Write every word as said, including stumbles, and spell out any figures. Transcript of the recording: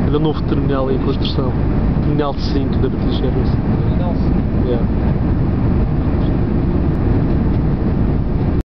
Olha o novo terminal em construção. Terminal de cinco da British Airways.